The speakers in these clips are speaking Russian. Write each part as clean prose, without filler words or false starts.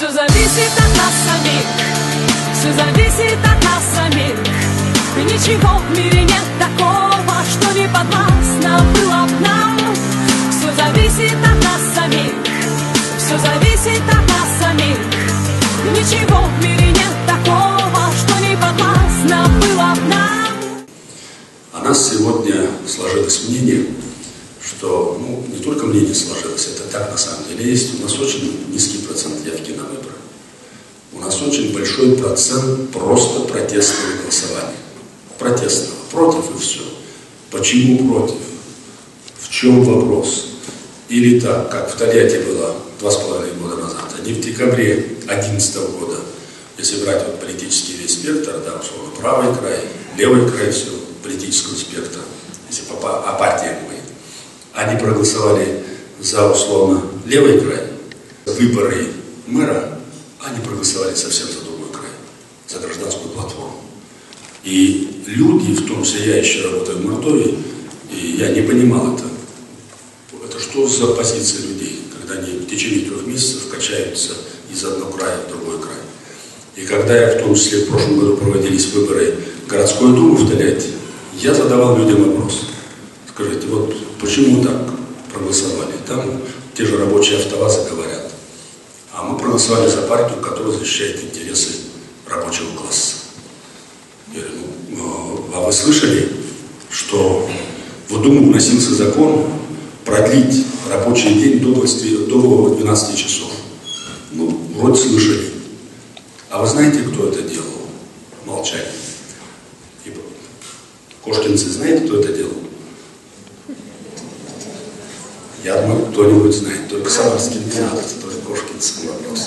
Все зависит от нас самих, все зависит от нас самих. И ничего в мире нет такого, что не подвластно было б нам. Все зависит от нас самих, все зависит от нас самих. И ничего в мире нет такого, что не подвластно было б нам. У нас сегодня сложилось мнение, что, не только мнение сложилось, это так на самом деле есть. У нас очень низкий процент явки на выборы. У нас очень большой процент просто протестного голосования. Протестного. Против и все. Почему против? В чем вопрос? Или так, как в Тольятти было 2,5 года назад, они в декабре 2011 года, если брать политический весь спектр, условно, правый край, левый край всего политического спектра, если о партиях говорить, они проголосовали за, условно, левый край, выборы мэра, они проголосовали совсем за другой край, за гражданскую платформу. И люди, в том числе я еще работаю в Мордовии, и я не понимал это. Это что за позиция людей, когда они в течение 3 месяцев качаются из одного края в другой край. И когда я, в том числе в прошлом году проводились выборы в городскую думу в Тольятти, я задавал людям вопрос. Скажите, вот почему так проголосовали? Там те же рабочие АвтоВАЗы говорят. А мы проголосовали за партию, которая защищает интересы рабочего класса. Я говорю, а вы слышали, что в Думу вносился закон продлить рабочий день до 12 часов? Вроде слышали. А вы знаете, кто это делал? Молчали. Кошкинцы, знаете, кто это делал? Я думаю, кто-нибудь знает. Только Самарский 12, только Кошкинский вопрос.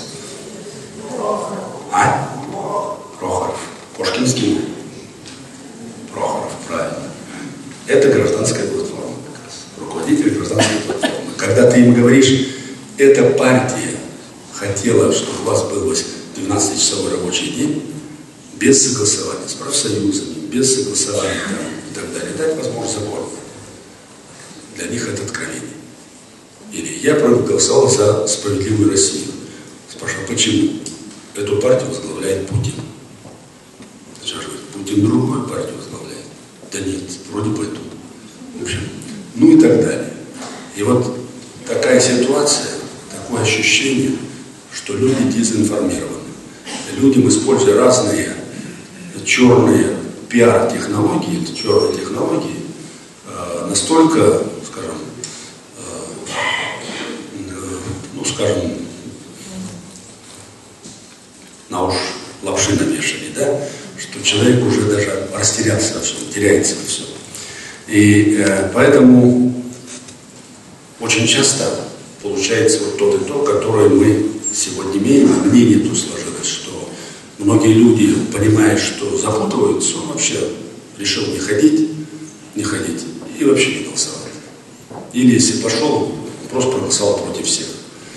Прохоров. Кошкинский? Прохоров, правильно. Это гражданская платформа как раз. Руководитель гражданской платформы. Когда ты им говоришь, эта партия хотела, чтобы у вас был 12-часовой рабочий день, без согласования с профсоюзами, без согласования и так далее, дать возможность закона. Для них это откровение. Или я проголосовал за справедливую Россию. Спрашиваю, почему? Эту партию возглавляет Путин. Путин другую партию возглавляет. Да нет, вроде бы эту. В общем, и так далее. И вот такая ситуация, такое ощущение, что люди дезинформированы. Людям, используя разные черные пиар-технологии, черные технологии, настолько, скажем, на уши лапши навешали, что человек уже даже растерялся во всем, теряется во всем. И поэтому очень часто получается вот тот итог, который мы сегодня имеем, а мнение тут сложилось, что многие люди, понимая, что запутываются, он вообще решил не ходить и вообще не голосовать. Или если пошел, просто проголосовал против всех.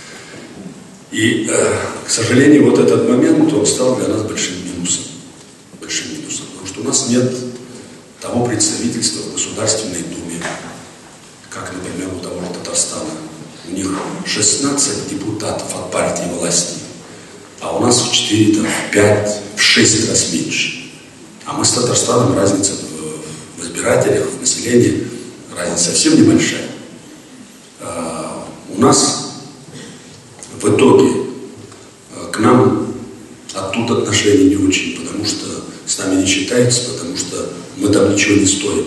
И, к сожалению, вот этот момент, он стал для нас большим минусом. Потому что у нас нет того представительства в Государственной Думе, как, например, у того же Татарстана. У них 16 депутатов от партии власти, а у нас в 4, в 5, в 6 раз меньше. А мы с Татарстаном, разница в избирателях, в населении, разница совсем небольшая. У нас в итоге к нам оттуда отношения не очень, потому что с нами не считаются, потому что мы там ничего не стоим.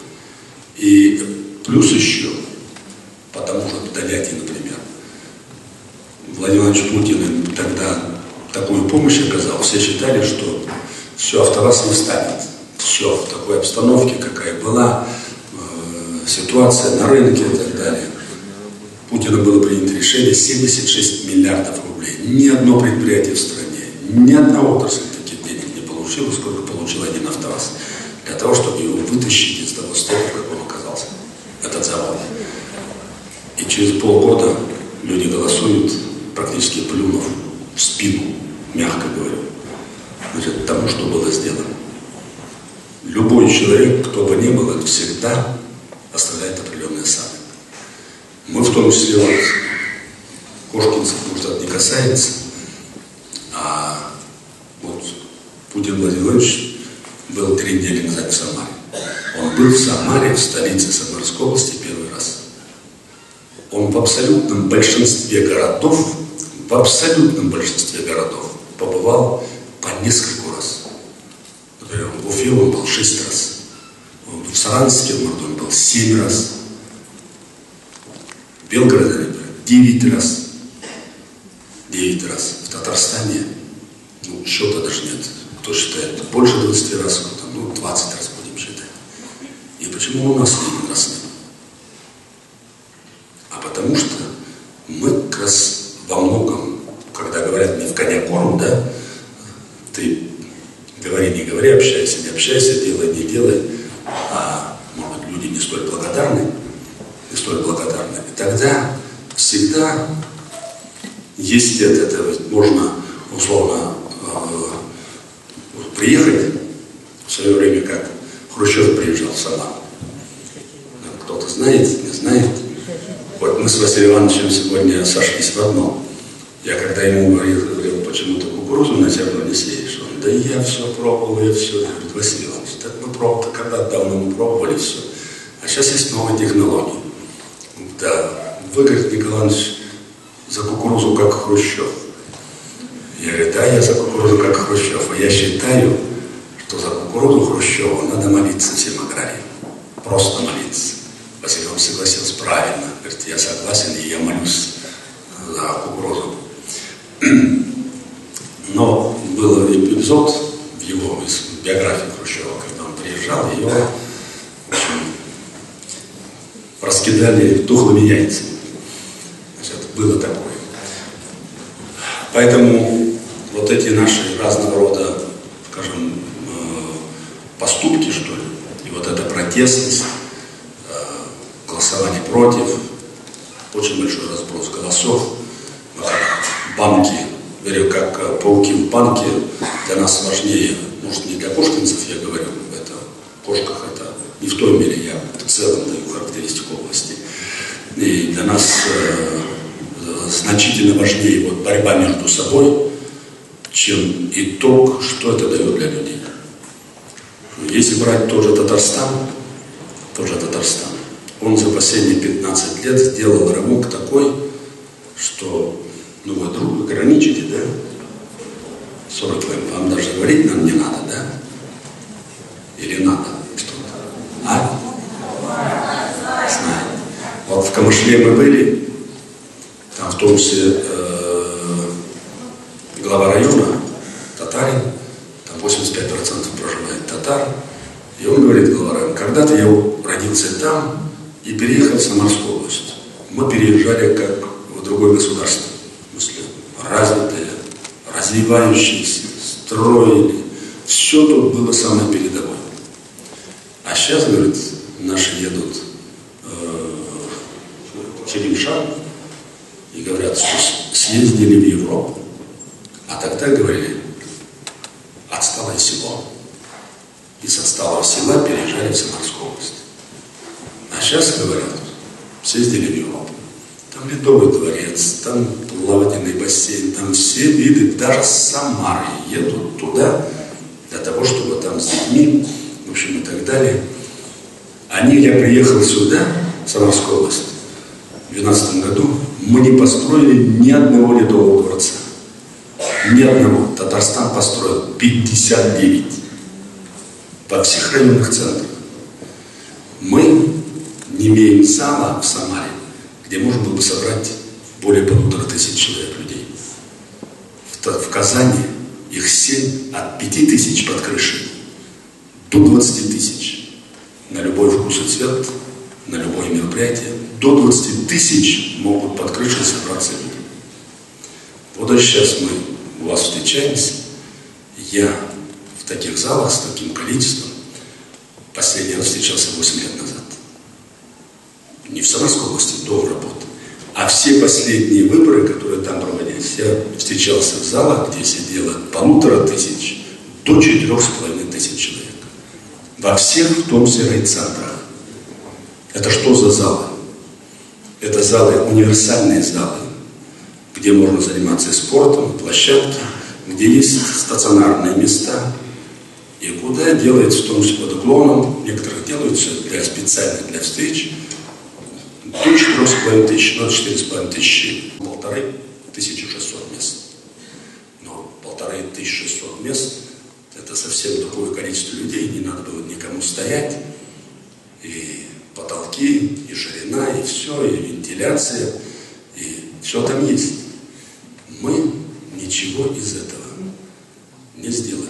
И плюс еще, потому что в Тольятти, например, Владимир Владимирович Путин им тогда такую помощь оказал, все считали, что все, АвтоВАЗ не встанет. Все, в такой обстановке, какая была, ситуация на рынке и так далее. Путину было принято решение 76 миллиардов рублей. Ни одно предприятие в стране, ни одна отрасль таких денег не получила, сколько получил один АвтоВАЗ. Для того, чтобы его вытащить из того состояния, в каком оказался этот завод. И через полгода люди голосуют, практически плюнув в спину, мягко говоря, тому, что было сделано. Любой человек, кто бы ни был, это всегда оставляет определенный осадок. Мы в том числе, Кошкинцев, может, это не касается, Путин Владимирович был 3 недели назад в Самаре. Он был в Самаре, в столице Самарской области, первый раз. Он в абсолютном большинстве городов, побывал по нескольку раз. Например, в Уфе он был 6 раз. В Саранске он был 7 раз. В Белгороде, например, 9 раз. 9 раз. В Татарстане, ну, счета даже нет. Кто считает больше 20 раз, кто-то, 20 раз будем считать. И почему у нас Ленин раз нет? А потому что мы как раз во многом, когда говорят не в коня корм, да, ты говори, не говори, общайся, не общайся, делай, не делай, а, может быть, люди не столь благодарны, и тогда всегда есть это можно условно приехать в свое время, как Хрущев приезжал в Самару. Кто-то знает, не знает. Вот мы с Василием Ивановичем сегодня сошлись в одном. Я когда ему говорил, почему ты кукурузу на зерно не сеешь, он: да я все пробовал, я все. Я говорю: Василий Иванович, так мы пробовали, когда давно мы пробовали все. А сейчас есть новые технологии. Да, вы, говорит, Николай Иванович, за кукурузу как Хрущев. Я говорю: да, я за кукурузу как Хрущев. И я считаю, что за кукурузу Хрущева надо молиться всем аграриям. Просто молиться. Василий Иванович согласился: правильно. Говорит: я согласен, и я молюсь за кукурузу. Но был эпизод в его биографии Хрущева, когда он приезжал, его, в общем, раскидали тухлыми яйцами. Значит, было такое. Поэтому вот эти наши разного рода, скажем, поступки, что ли, и вот эта протестность, голосование против, очень большой разброс голосов, как банки, говорю, как пауки в банке, для нас важнее, может, не для кошкинцев, я говорю, это в кошках, это не в той мере, я в целом даю характеристику области. И для нас значительно важнее вот борьба между собой, чем итог, что это дает для людей. Если брать тот же Татарстан, он за последние 15 лет сделал рывок такой, что, ну вы вдруг ограничите, да? 40 лет, вам даже говорить нам не надо, да? Или надо что-то? А? Знаю. Вот в Камышле мы были, там в том числе глава района, татарин, там 85% проживает татар, и он говорит, глава района: когда-то я родился там и переехал в Самарскую область. Мы переезжали как в другое государство, в смысле развитое, развивающееся, строили, все тут было самое передовое. А сейчас, говорит, наши едут в Черемшан и говорят, что съездили в Европу. А тогда говорили, отсталое село. И с отсталого села переезжали в Самарскую область. А сейчас говорят, съездили в Европу. Там Ледовый дворец, там плавательный бассейн, там все виды, даже с Самары едут туда для того, чтобы там с детьми, в общем, и так далее. Я приехал сюда, в Самарскую область, в 2012 году, мы не построили ни одного Ледового дворца. Ни одного. Татарстан построил 59 во всех районных центрах. Мы не имеем зала в Самаре, где можно было бы собрать более 1500 человек людей. В Казани их 7, от 5000 под крышей до 20 тысяч. На любой вкус и цвет, на любое мероприятие. До 20 тысяч могут под крышей собраться люди. Вот и сейчас мы у вас встречаемся. Я в таких залах с таким количеством последний раз встречался 8 лет назад. Не в Самарской области, до работы. А все последние выборы, которые там проводились, я встречался в залах, где сидело от 1500 до 4500 человек. Во всех, в том числе, райцентрах. Это что за залы? Это залы, универсальные залы, где можно заниматься спортом, площадки, где есть стационарные места, И куда делается в том числе под уклоном, некоторых делаются специально для встреч, до 4500, но 4500, 1500 мест. Но 1500 мест — это совсем другое количество людей, не надо было никому стоять, и потолки, и ширина, и все, и вентиляция, и все там есть. Мы ничего из этого не сделали.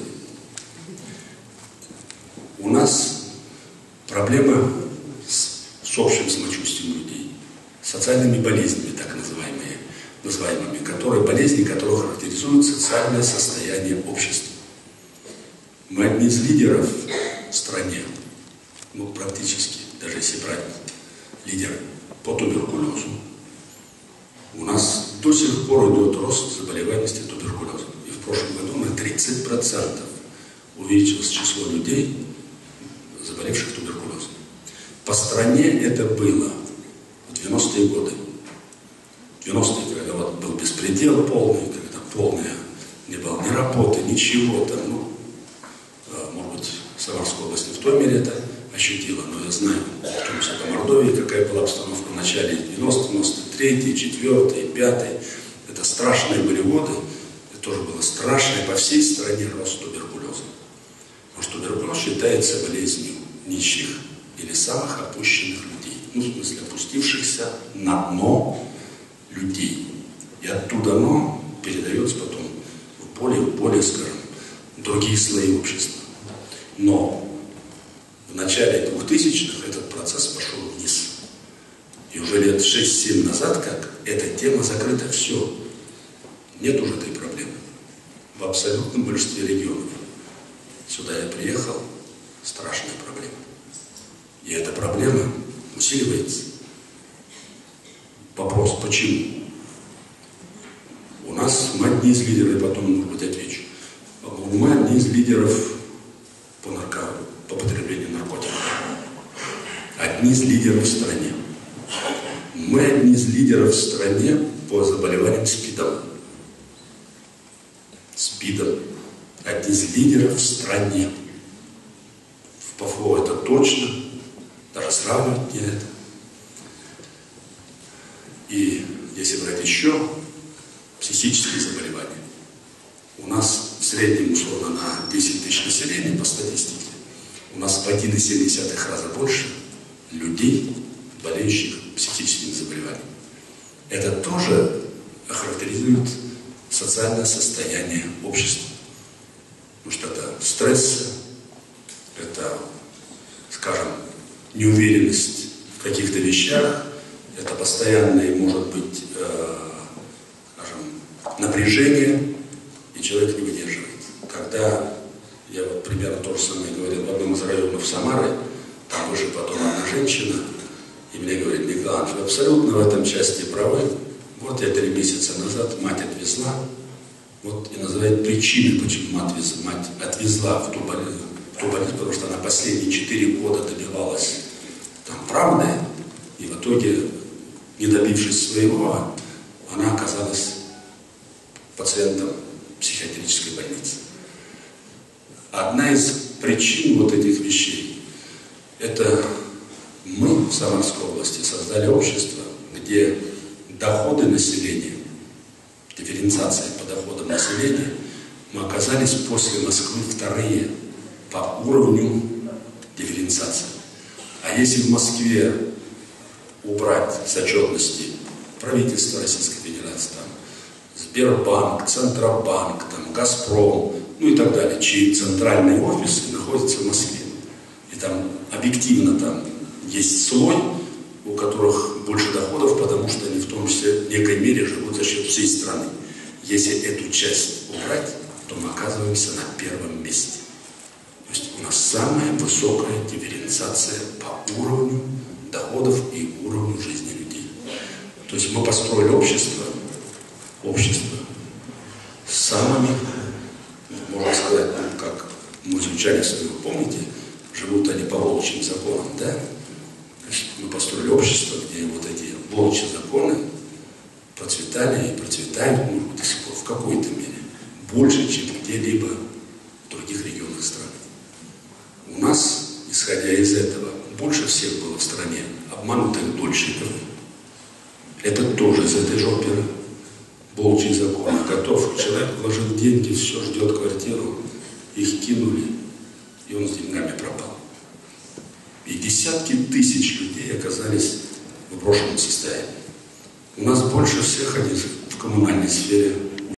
У нас проблема с общим самочувствием людей, социальными болезнями, так называемыми, болезни, которые характеризуют социальное состояние общества. Мы одни из лидеров в стране, практически, даже если брать лидеры по туберкулезу. У нас до сих пор идет рост заболеваемости туберкулезом. И в прошлом году на 30% увеличилось число людей, заболевших туберкулезом. По стране это было в 90-е годы. В 90-е, когда был беспредел полный, когда не было ни работы, ничего там, может быть, Самарская область не в той мере это ощутила, но я знаю, в том числе по Мордовии, какая была обстановка в начале 93-й, 4-й, 5-й. Это страшные были годы, это тоже было страшное по всей стране рост туберкулеза. Потому что туберкулез считается болезнью нищих или самых опущенных людей. В смысле, опустившихся на дно людей. И оттуда дно передается потом в более, скажем, другие слои общества. Но в начале 2000-х этот процесс пошел вниз. И уже лет 6-7 назад, как эта тема закрыта, все. Нет уже этой проблемы. В абсолютном большинстве регионов. Сюда я приехал, страшная проблема. И эта проблема усиливается. Вопрос, почему? У нас мы одни из лидеров, и потом, может быть, отвечу. Мы одни из лидеров по потреблению наркотиков. Одни из лидеров в стране. Мы одни из лидеров в стране по заболеваниям СПИДом. Одни из лидеров в стране. В ПФО это точно. Даже сравнивать не это. И если брать еще психические заболевания, у нас в среднем, условно, на 10 тысяч населения по статистике, у нас в 1,7 раза больше людей, болеющих психическими заболеваниями. Это тоже характеризует социальное состояние общества. Потому что это стресс, это, скажем, неуверенность в каких-то вещах, это постоянное, может быть, скажем, напряжение, и человек не выдерживает. Когда я примерно то же самое говорил в одном из районов Самары, там выше потом одна женщина, и мне говорит: Николай Иванович, вы абсолютно в этом части правы. Вот я 3 месяца назад мать отвезла, и называет причины, почему мать отвезла в ту больницу, потому что она последние 4 года добивалась там правды, и в итоге, не добившись своего, она оказалась пациентом психиатрической больницы. Одна из причин этих вещей — это мы в Самарской области создали общество, где доходы населения, дифференциация по доходам населения, мы оказались после Москвы вторые по уровню дифференциации. А если в Москве убрать с отчетности правительства Российской Федерации, Сбербанк, Центробанк, Газпром, и так далее, чьи центральные офисы находятся в Москве. И там объективно есть слой, у которых больше доходов, потому что они в том числе в некой мере живут за счет всей страны. Если эту часть убрать, то мы оказываемся на первом месте. То есть у нас самая высокая дифференциация по уровню доходов и уровню жизни людей. То есть мы построили общество с самыми, можно сказать, как мы изучали, если вы помните, живут они по волчьим законам, да? Мы построили общество, где эти волчьи законы процветали и процветают, может быть, до сих пор в какой-то мере, больше, чем где-либо в других регионах страны. из этого больше всех было в стране обманутых дольщиков. Это тоже из этой же оперы. Волчий закон. Готов. Человек вложил деньги, все, ждет квартиру. Их кинули, и он с деньгами пропал. И десятки тысяч людей оказались в брошенном состоянии. У нас больше всех они в коммунальной сфере,